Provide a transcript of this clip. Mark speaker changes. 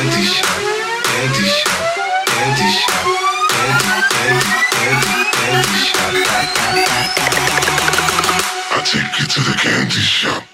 Speaker 1: candy shop, candy shop, candy shop, candy shop. I take you to the candy shop.